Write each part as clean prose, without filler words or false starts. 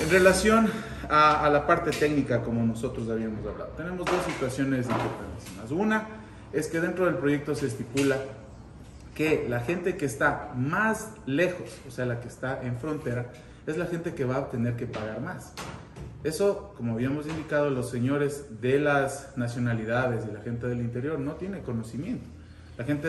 En relación a la parte técnica, como nosotros habíamos hablado, tenemos dos situaciones importantes. Una es que dentro del proyecto se estipula que la gente que está más lejos, o sea, la que está en frontera, es la gente que va a tener que pagar más. Eso, como habíamos indicado, los señores de las nacionalidades y la gente del interior no tiene conocimiento. La gente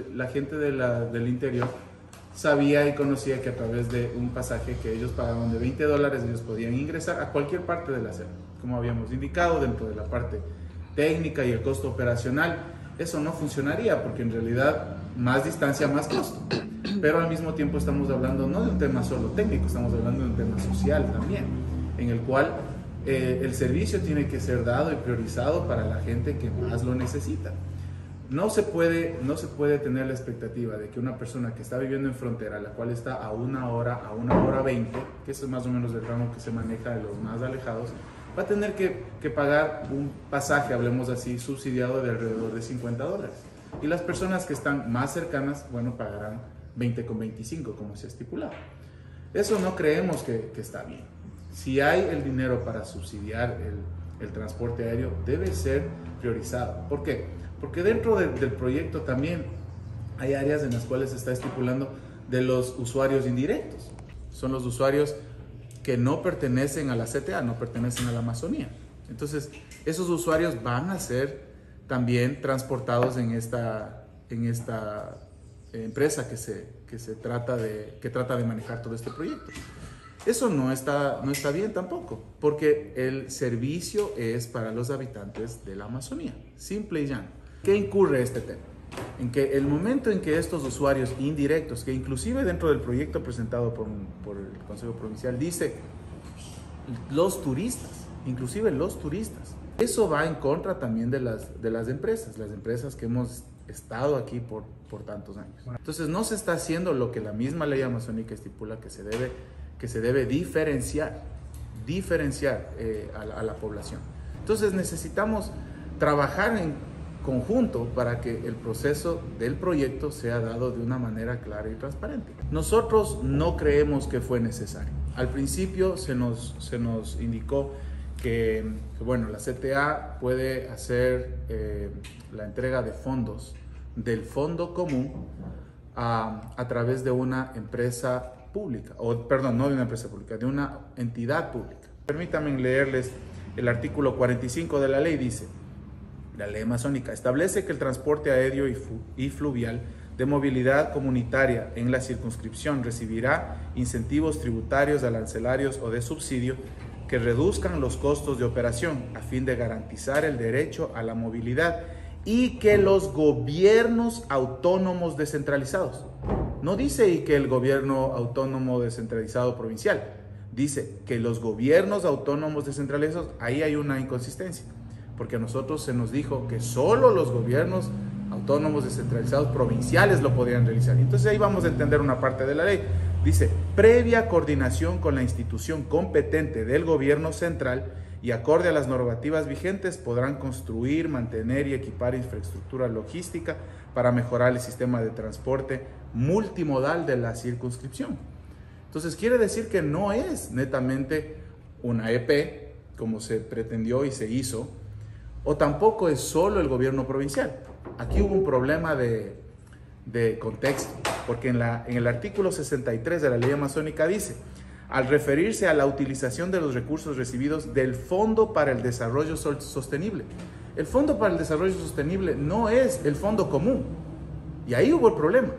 del interior sabía y conocía que a través de un pasaje que ellos pagaban de $20, ellos podían ingresar a cualquier parte de la selva. Como habíamos indicado, dentro de la parte técnica y el costo operacional, eso no funcionaría porque en realidad más distancia, más costo. Pero al mismo tiempo estamos hablando no de un tema solo técnico, estamos hablando de un tema social también, en el cual el servicio tiene que ser dado y priorizado para la gente que más lo necesita. No se puede tener la expectativa de que una persona que está viviendo en frontera, la cual está a 1 hora, a 1 hora 20, que eso es más o menos el tramo que se maneja de los más alejados, va a tener que pagar un pasaje, hablemos así, subsidiado de alrededor de $50. Y las personas que están más cercanas, bueno, pagarán 20,25, como se ha estipulado. Eso no creemos que está bien. Si hay el dinero para subsidiar el transporte aéreo, debe ser priorizado. ¿Por qué? Porque dentro del proyecto también hay áreas en las cuales se está estipulando de los usuarios indirectos. Son los usuarios que no pertenecen a la CTA, no pertenecen a la Amazonía. Entonces, esos usuarios van a ser también transportados en esta empresa que trata de manejar todo este proyecto. Eso no está bien tampoco, porque el servicio es para los habitantes de la Amazonía, simple y llano. ¿Qué incurre este tema? En que el momento en que estos usuarios indirectos, que inclusive dentro del proyecto presentado por el Consejo Provincial dice los turistas, inclusive los turistas, eso va en contra también de las empresas que hemos estado aquí por tantos años. Entonces no se está haciendo lo que la misma ley amazónica estipula que se debe diferenciar a la población. Entonces necesitamos trabajar en conjunto para que el proceso del proyecto sea dado de una manera clara y transparente. Nosotros no creemos que fue necesario. Al principio se nos indicó que bueno, la CTA puede hacer la entrega de fondos del fondo común a través de una empresa pública, no de una empresa pública, de una entidad pública. Permítanme leerles el artículo 45 de la ley. Dice: la ley amazónica establece que el transporte aéreo y fluvial de movilidad comunitaria en la circunscripción recibirá incentivos tributarios, arancelarios o de subsidio que reduzcan los costos de operación a fin de garantizar el derecho a la movilidad y que los gobiernos autónomos descentralizados, no dice y que el gobierno autónomo descentralizado provincial, dice que los gobiernos autónomos descentralizados, ahí hay una inconsistencia. Porque a nosotros se nos dijo que solo los gobiernos autónomos descentralizados provinciales lo podían realizar. Entonces ahí vamos a entender una parte de la ley. Dice: previa coordinación con la institución competente del gobierno central y acorde a las normativas vigentes podrán construir, mantener y equipar infraestructura logística para mejorar el sistema de transporte multimodal de la circunscripción. Entonces quiere decir que no es netamente una EP como se pretendió y se hizo, o tampoco es solo el gobierno provincial. Aquí hubo un problema de contexto, porque en el artículo 63 de la ley amazónica dice: al referirse a la utilización de los recursos recibidos del Fondo para el Desarrollo Sostenible. El Fondo para el Desarrollo Sostenible no es el fondo común, y ahí hubo el problema.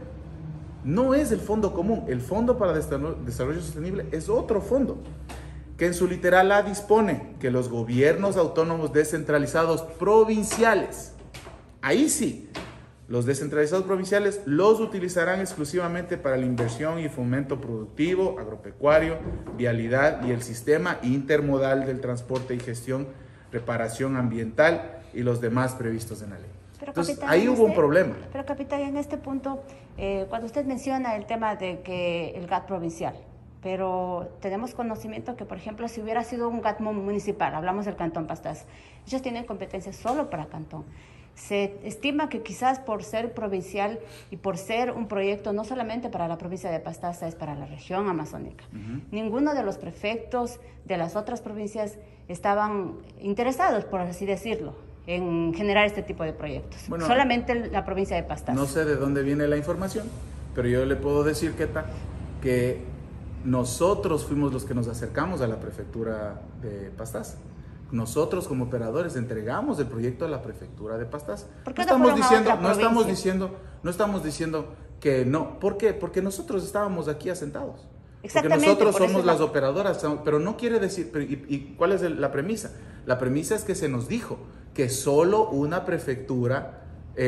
No es el fondo común, el Fondo para el Desarrollo Sostenible es otro fondo, que en su literal A dispone que los gobiernos autónomos descentralizados provinciales, ahí sí, los descentralizados provinciales los utilizarán exclusivamente para la inversión y fomento productivo, agropecuario, vialidad y el sistema intermodal del transporte y gestión, reparación ambiental y los demás previstos en la ley. Pero, entonces, capitán, ahí hubo un problema. Pero, capitán, en este punto, cuando usted menciona el tema de que el GAT provincial, pero tenemos conocimiento que, por ejemplo, si hubiera sido un GAT municipal, hablamos del Cantón Pastaza, ellos tienen competencias solo para Cantón. Se estima que quizás por ser provincial y por ser un proyecto no solamente para la provincia de Pastaza, es para la región amazónica. Ninguno de los prefectos de las otras provincias estaban interesados, por así decirlo, en generar este tipo de proyectos. Bueno, solamente la provincia de Pastaza. No sé de dónde viene la información, pero yo le puedo decir que nosotros fuimos los que nos acercamos a la prefectura de Pastaza. Nosotros como operadores entregamos el proyecto a la prefectura de Pastaza. ¿Por qué no estamos diciendo que no. ¿Por qué? Porque nosotros estábamos aquí asentados. Porque nosotros somos las operadoras, pero no quiere decir, ¿y cuál es la premisa? La premisa es que se nos dijo que solo una prefectura,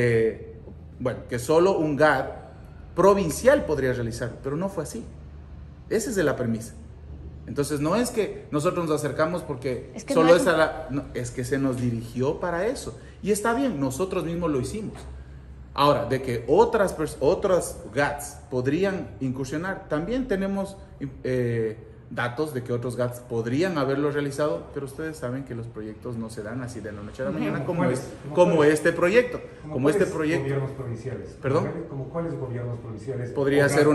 que solo un GAD provincial podría realizarlo, pero no fue así. Esa es la premisa. Entonces no es que nosotros nos acercamos porque es que se nos dirigió para eso. Y está bien, nosotros mismos lo hicimos. Ahora, de que otras GATs podrían incursionar, también tenemos datos de que otros GATs podrían haberlo realizado, pero ustedes saben que los proyectos no se dan así de la noche a la mañana como este proyecto. Como este proyecto. ¿Gobiernos provinciales? ¿Perdón? ¿Como cuáles gobiernos provinciales? Podría ser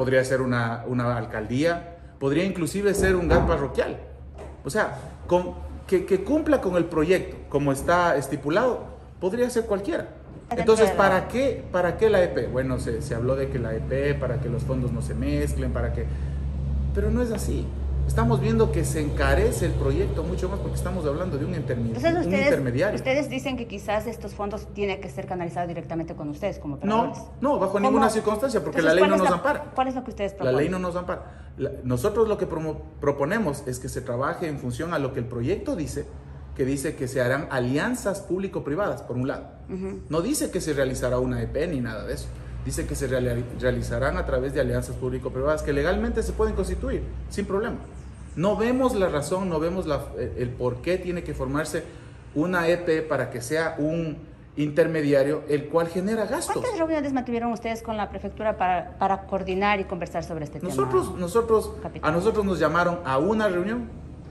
una alcaldía. Podría inclusive ser un GAT parroquial. O sea, que cumpla con el proyecto como está estipulado, podría ser cualquiera. Entonces, ¿para qué la EP? Bueno, se habló de que la EP, para que los fondos no se mezclen, pero no es así. Estamos viendo que se encarece el proyecto mucho más porque estamos hablando de un intermediario. Ustedes dicen que quizás estos fondos tienen que ser canalizados directamente con ustedes como operadores. No, bajo ninguna circunstancia, porque la ley no nos ampara. ¿Cuál es lo que ustedes proponen? La ley no nos ampara. Nosotros lo que proponemos es que se trabaje en función a lo que el proyecto dice, que se harán alianzas público-privadas, por un lado. No dice que se realizará una EP ni nada de eso. Dice que se realizarán a través de alianzas público-privadas que legalmente se pueden constituir, sin problema. No vemos la razón, no vemos el por qué tiene que formarse una EP para que sea un intermediario, el cual genera gastos. ¿Cuántas reuniones mantuvieron ustedes con la prefectura para coordinar y conversar sobre este tema? A nosotros nos llamaron a una reunión,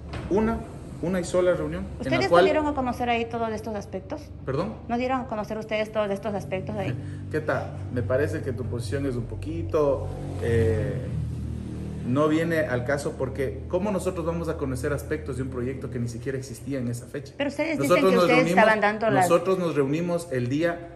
una y sola reunión. ¿Ustedes no dieron a conocer ahí todos estos aspectos? ¿Perdón? ¿No dieron a conocer ustedes todos estos aspectos ahí? ¿Qué tal? Me parece que tu posición es un poquito... no viene al caso porque ¿cómo nosotros vamos a conocer aspectos de un proyecto que ni siquiera existía en esa fecha? Pero ustedes dicen que ustedes estaban dando Nosotros nos reunimos el día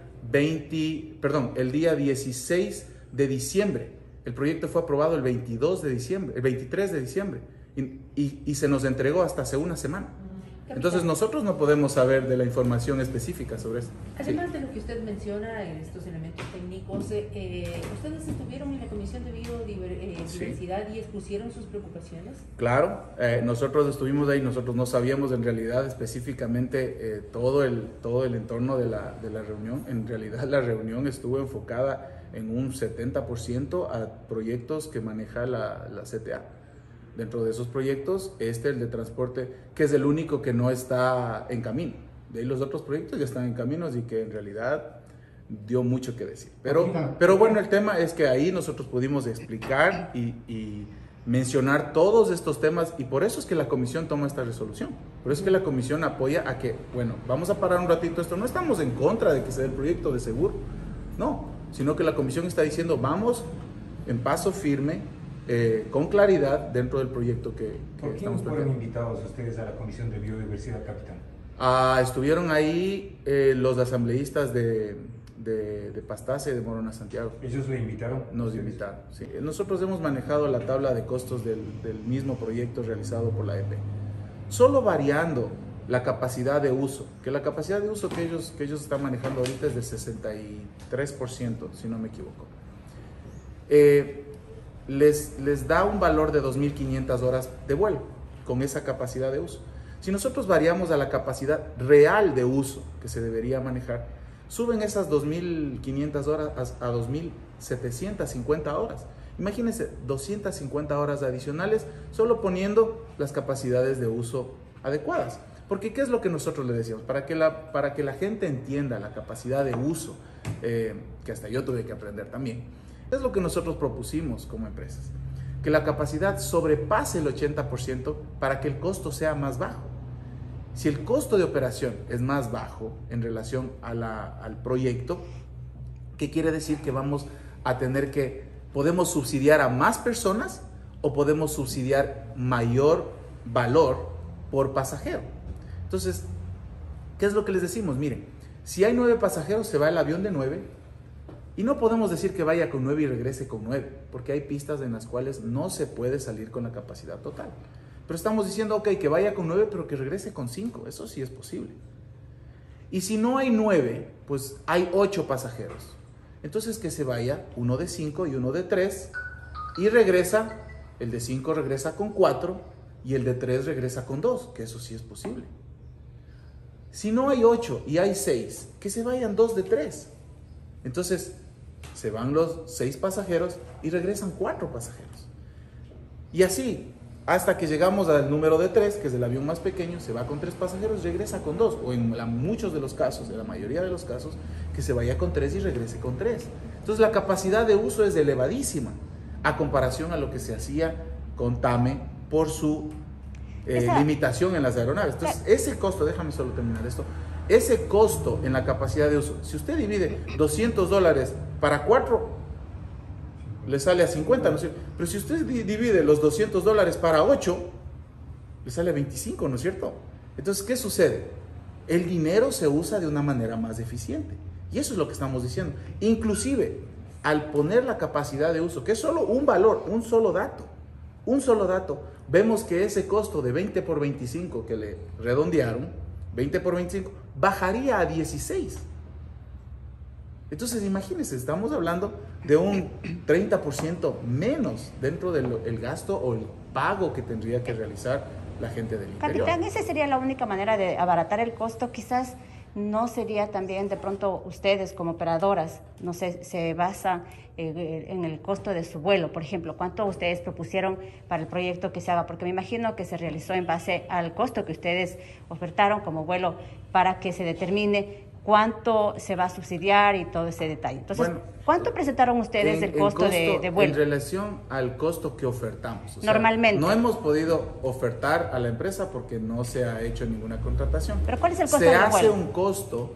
16 de diciembre. El proyecto fue aprobado el 23 de diciembre y se nos entregó hasta hace una semana. Entonces nosotros no podemos saber de la información específica sobre esto. Además de lo que usted menciona, estos elementos técnicos, ¿ustedes estuvieron en la Comisión de Biodiversidad y expusieron sus preocupaciones? Claro, nosotros estuvimos ahí, nosotros no sabíamos en realidad específicamente todo el entorno de la reunión. En realidad la reunión estuvo enfocada en un 70% a proyectos que maneja la CTA. Dentro de esos proyectos, el de transporte, que es el único que no está en camino. De ahí los otros proyectos ya están en camino y que en realidad dio mucho que decir. Pero bueno, el tema es que ahí nosotros pudimos explicar y mencionar todos estos temas y por eso es que la comisión toma esta resolución. Por eso es que la comisión apoya a que, bueno, vamos a parar un ratito esto. No estamos en contra de que se dé el proyecto de seguro, no, sino que la comisión está diciendo vamos en paso firme, con claridad dentro del proyecto que estamos planteando. ¿Por qué fueron invitados ustedes a la Comisión de Biodiversidad, capitán? Estuvieron ahí los asambleístas de Pastaza y de Morona Santiago. ¿Ellos le invitaron? Nos invitaron, sí. Nosotros hemos manejado la tabla de costos del mismo proyecto realizado por la EP. Solo variando la capacidad de uso, que la capacidad de uso que ellos están manejando ahorita es de 63%, si no me equivoco. Les da un valor de 2.500 horas de vuelo con esa capacidad de uso. Si nosotros variamos a la capacidad real de uso que se debería manejar, suben esas 2.500 horas a 2.750 horas. Imagínense, 250 horas adicionales solo poniendo las capacidades de uso adecuadas. Porque ¿qué es lo que nosotros le decíamos? Para que la gente entienda la capacidad de uso, que hasta yo tuve que aprender también, es lo que nosotros propusimos como empresas, que la capacidad sobrepase el 80% para que el costo sea más bajo. Si el costo de operación es más bajo en relación al proyecto, ¿qué quiere decir? Que vamos a tener podemos subsidiar a más personas o podemos subsidiar mayor valor por pasajero. Entonces, ¿qué es lo que les decimos? Miren, si hay 9 pasajeros, se va el avión de 9 y no podemos decir que vaya con 9 y regrese con 9, porque hay pistas en las cuales no se puede salir con la capacidad total. Pero estamos diciendo, ok, que vaya con 9, pero que regrese con 5. Eso sí es posible. Y si no hay 9, pues hay 8 pasajeros. Entonces que se vaya uno de 5 y uno de 3 y regresa, el de 5 regresa con 4 y el de 3 regresa con 2, que eso sí es posible. Si no hay 8 y hay 6, que se vayan 2 de 3. Entonces se van los 6 pasajeros y regresan 4 pasajeros. Y así, hasta que llegamos al número de 3, que es el avión más pequeño, se va con 3 pasajeros, regresa con 2. O en muchos de los casos, en la mayoría de los casos, que se vaya con 3 y regrese con 3. Entonces la capacidad de uso es elevadísima a comparación a lo que se hacía con TAME por su limitación en las aeronaves. Entonces ese costo, déjame solo terminar esto, ese costo en la capacidad de uso, si usted divide $200 para 4, le sale a 50, ¿no es cierto? Pero si usted divide los $200 para 8, le sale a 25, ¿no es cierto? Entonces, ¿qué sucede? El dinero se usa de una manera más eficiente. Y eso es lo que estamos diciendo. Inclusive, al poner la capacidad de uso, que es solo un valor, un solo dato, vemos que ese costo de 20 por 25 que le redondearon, 20 por 25, bajaría a 16. Entonces, imagínense, estamos hablando de un 30% menos dentro del gasto o el pago que tendría que realizar la gente del interior. Capitán, esa sería la única manera de abaratar el costo. Quizás no sería también, de pronto, ustedes como operadoras, no sé, se basan en el costo de su vuelo, por ejemplo, ¿cuánto ustedes propusieron para el proyecto que se haga? Porque me imagino que se realizó en base al costo que ustedes ofertaron como vuelo para que se determine cuánto se va a subsidiar y todo ese detalle. Entonces, bueno, ¿cuánto presentaron ustedes del costo de vuelo? En relación al costo que ofertamos. O normalmente. Sea, no hemos podido ofertar a la empresa porque no se ha hecho ninguna contratación. ¿Pero cuál es el costo del vuelo? Se hace un costo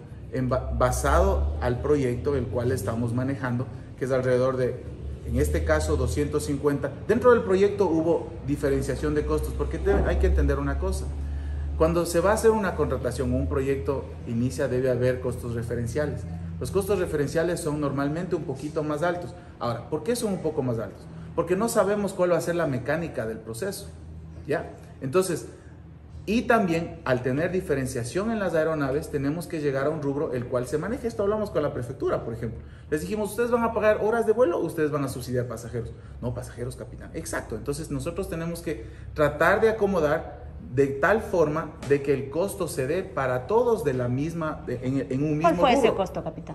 basado al proyecto el cual estamos manejando, que es alrededor de, en este caso, 250. Dentro del proyecto hubo diferenciación de costos, porque hay que entender una cosa. Cuando se va a hacer una contratación o un proyecto inicia, debe haber costos referenciales. Los costos referenciales son normalmente un poquito más altos. Ahora, ¿por qué son un poco más altos? Porque no sabemos cuál va a ser la mecánica del proceso, ¿ya? Entonces, y también al tener diferenciación en las aeronaves, tenemos que llegar a un rubro el cual se maneja. Esto hablamos con la prefectura, por ejemplo. Les dijimos, ¿ustedes van a pagar horas de vuelo o ustedes van a subsidiar pasajeros? No, pasajeros, capitán. Exacto. Entonces, nosotros tenemos que tratar de acomodar de tal forma de que el costo se dé para todos de la misma, en un mismo ¿Cuál fue rubro. ese costo, capitán?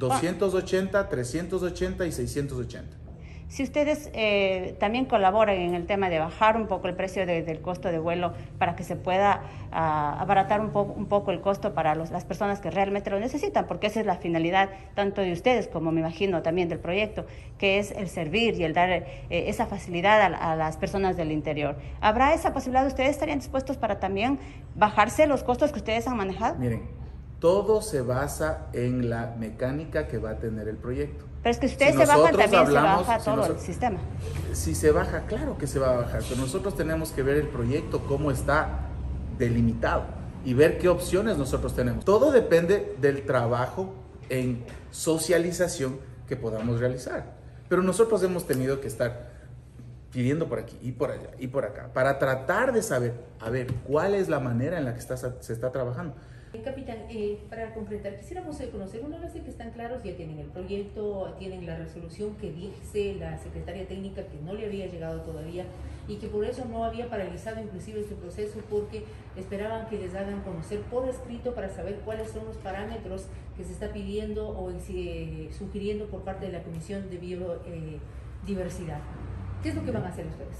280, 380 y 680. Si ustedes también colaboran en el tema de bajar un poco el precio del costo de vuelo para que se pueda abaratar un poco el costo para las personas que realmente lo necesitan, porque esa es la finalidad tanto de ustedes como me imagino también del proyecto, que es el servir y el dar esa facilidad a las personas del interior. ¿Habrá esa posibilidad? ¿Ustedes estarían dispuestos para también bajarse los costos que ustedes han manejado? Miren, todo se basa en la mecánica que va a tener el proyecto. Pero es que si ustedes se bajan, también se baja todo el sistema. Si se baja, claro que se va a bajar, pero nosotros tenemos que ver el proyecto, cómo está delimitado y ver qué opciones nosotros tenemos. Todo depende del trabajo en socialización que podamos realizar. Pero nosotros hemos tenido que estar pidiendo por aquí y por allá y por acá para tratar de saber, a ver, cuál es la manera en la que se está trabajando. Capitán, para concretar, quisiéramos conocer, una vez que están claros, ya tienen el proyecto, tienen la resolución que dice la secretaria técnica que no le había llegado todavía y que por eso no había paralizado inclusive este proceso, porque esperaban que les hagan conocer por escrito para saber cuáles son los parámetros que se está pidiendo o sugiriendo por parte de la Comisión de Biodiversidad. ¿Qué es lo que van a hacer ustedes?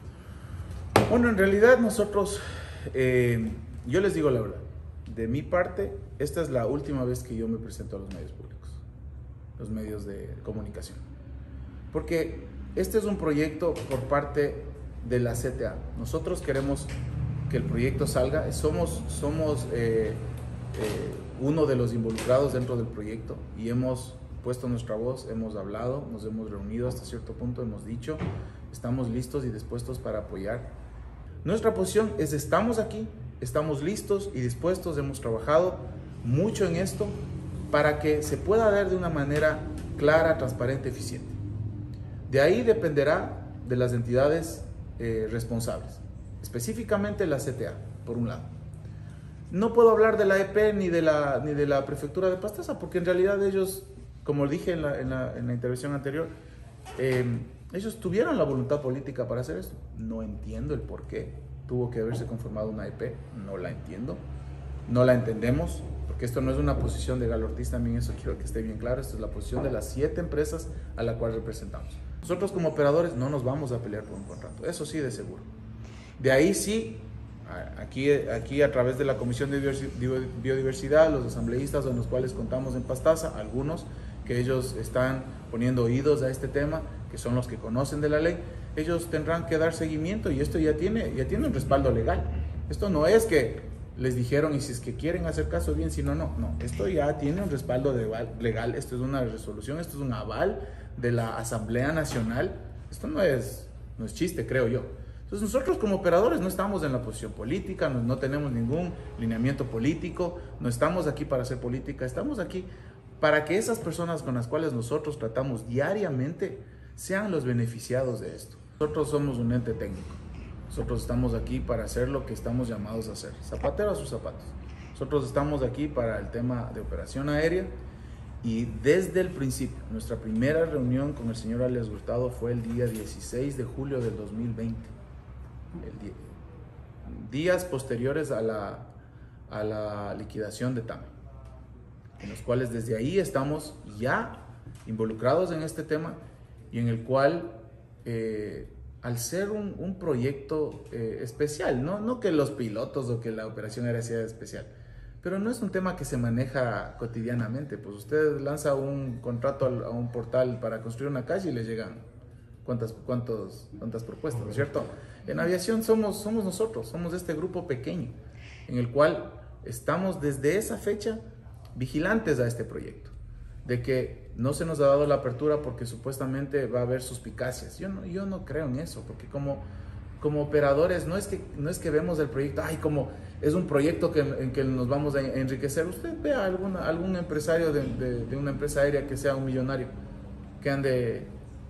Bueno, en realidad nosotros, yo les digo la verdad. De mi parte, esta es la última vez que yo me presento a los medios públicos, los medios de comunicación. Porque este es un proyecto por parte de la CTA. Nosotros queremos que el proyecto salga. Somos uno de los involucrados dentro del proyecto y hemos puesto nuestra voz, hemos hablado, nos hemos reunido hasta cierto punto, hemos dicho, estamos listos y dispuestos para apoyar. Nuestra posición es: estamos aquí, estamos listos y dispuestos, hemos trabajado mucho en esto para que se pueda dar de una manera clara, transparente, eficiente. De ahí dependerá de las entidades responsables, específicamente la CTA, por un lado. No puedo hablar de la EP ni de la prefectura de Pastaza, porque en realidad ellos, como dije en la intervención anterior, ellos tuvieron la voluntad política para hacer esto. No entiendo el por qué tuvo que haberse conformado una EP, no la entiendo, no la entendemos, porque esto no es una posición de Galo Ortiz, también eso quiero que esté bien claro, esto es la posición de las 7 empresas a la cual representamos. Nosotros como operadores no nos vamos a pelear por un contrato, eso sí de seguro. De ahí sí, aquí a través de la Comisión de Biodiversidad, los asambleístas con los cuales contamos en Pastaza, algunos que ellos están poniendo oídos a este tema, que son los que conocen de la ley, ellos tendrán que dar seguimiento y esto ya tiene un respaldo legal. Esto no es que les dijeron y si es que quieren hacer caso bien, si no, no. Esto ya tiene un respaldo legal, esto es una resolución, esto es un aval de la Asamblea Nacional. Esto no es chiste, creo yo. Entonces nosotros como operadores no estamos en la posición política, no tenemos ningún lineamiento político, no estamos aquí para hacer política, estamos aquí para que esas personas con las cuales nosotros tratamos diariamente sean los beneficiados de esto. Nosotros somos un ente técnico, nosotros estamos aquí para hacer lo que estamos llamados a hacer, zapatero a sus zapatos. Nosotros estamos aquí para el tema de operación aérea y desde el principio, nuestra primera reunión con el señor Alias Hurtado fue el día 16 de julio del 2020. Días posteriores a la liquidación de TAME, en los cuales desde ahí estamos ya involucrados en este tema y en el cual, al ser un proyecto especial, no que los pilotos o que la operación aérea sea especial, pero no es un tema que se maneja cotidianamente. Pues usted lanza un contrato a un portal para construir una calle y le llegan cuántas propuestas, ¿no es cierto? En aviación somos nosotros, somos este grupo pequeño, en el cual estamos desde esa fecha vigilantes a este proyecto, de que no se nos ha dado la apertura porque supuestamente va a haber suspicacias. Yo no creo en eso, porque como operadores no es que vemos el proyecto, como es un proyecto en que nos vamos a enriquecer. Usted ve a algún empresario de una empresa aérea que sea un millonario, que ande...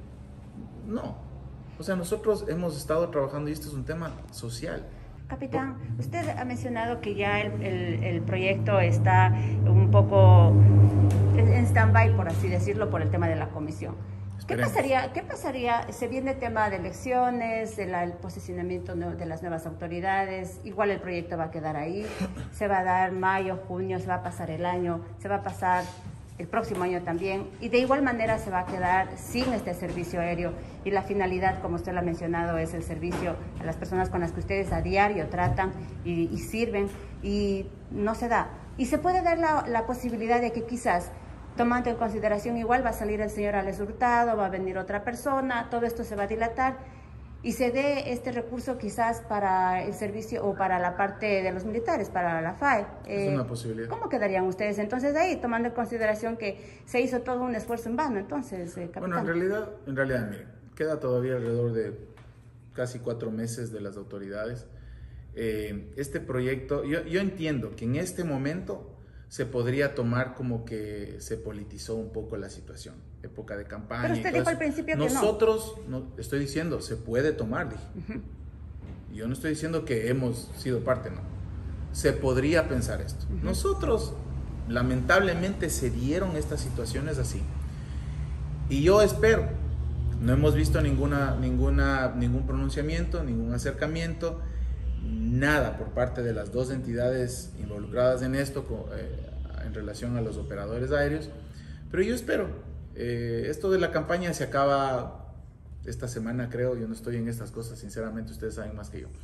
No, o sea, nosotros hemos estado trabajando y esto es un tema social. Capitán, usted ha mencionado que ya el proyecto está un poco en stand-by, por así decirlo, por el tema de la comisión. ¿Qué pasaría? Se viene el tema de elecciones, el posicionamiento de las nuevas autoridades, igual el proyecto va a quedar ahí, se va a dar mayo, junio, se va a pasar el año, se va a pasar el próximo año también, y de igual manera se va a quedar sin este servicio aéreo, y la finalidad, como usted lo ha mencionado, es el servicio a las personas con las que ustedes a diario tratan y sirven, y no se da. Y se puede dar la posibilidad de que quizás, tomando en consideración, igual va a salir el señor Alias Hurtado, va a venir otra persona, todo esto se va a dilatar, y se dé este recurso quizás para el servicio o para la parte de los militares, para la FAE. Es una posibilidad. ¿Cómo quedarían ustedes entonces ahí, tomando en consideración que se hizo todo un esfuerzo en vano entonces, capitán? Bueno, en realidad, miren, queda todavía alrededor de casi 4 meses de las autoridades. Este proyecto, yo entiendo que en este momento se podría tomar como que se politizó un poco la situación, época de campaña. Pero usted dijo al principio que nosotros, no, estoy diciendo, se puede tomar, dije. Yo no estoy diciendo que hemos sido parte, no. Se podría pensar esto. Nosotros, lamentablemente, se dieron estas situaciones así. Y yo espero, no hemos visto ningún pronunciamiento, ningún acercamiento, nada por parte de las 2 entidades involucradas en esto en relación a los operadores aéreos, pero yo espero, esto de la campaña se acaba esta semana, creo. Yo no estoy en estas cosas, sinceramente, ustedes saben más que yo,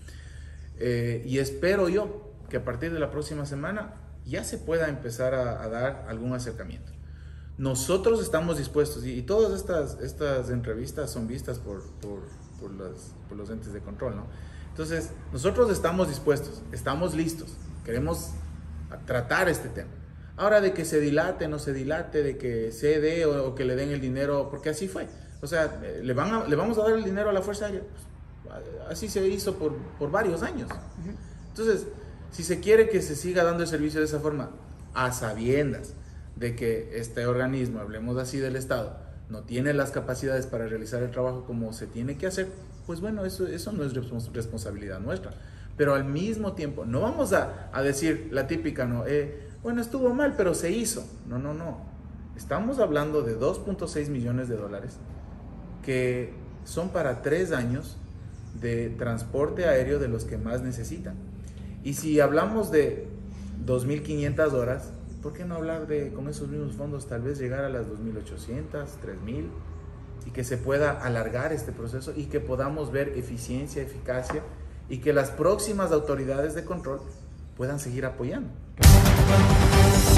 y espero yo que a partir de la próxima semana ya se pueda empezar a dar algún acercamiento. Nosotros estamos dispuestos, y todas estas entrevistas son vistas por los entes de control, ¿no? Entonces, nosotros estamos dispuestos, estamos listos, queremos tratar este tema. Ahora, de que se dilate, no se dilate, de que se dé o que le den el dinero, porque así fue. O sea, le vamos a dar el dinero a la Fuerza Aérea. Pues, así se hizo por varios años. Entonces, si se quiere que se siga dando el servicio de esa forma, a sabiendas de que este organismo, hablemos así del Estado, no tiene las capacidades para realizar el trabajo como se tiene que hacer, pues bueno, eso no es responsabilidad nuestra. Pero al mismo tiempo, no vamos a decir la típica, ¿no? Bueno, estuvo mal, pero se hizo. No. Estamos hablando de 2.6 millones de dólares que son para 3 años de transporte aéreo de los que más necesitan. Y si hablamos de 2.500 horas, ¿por qué no hablar de, con esos mismos fondos, tal vez llegar a las 2.800, 3.000 y que se pueda alargar este proceso y que podamos ver eficiencia, eficacia y que las próximas autoridades de control puedan seguir apoyando?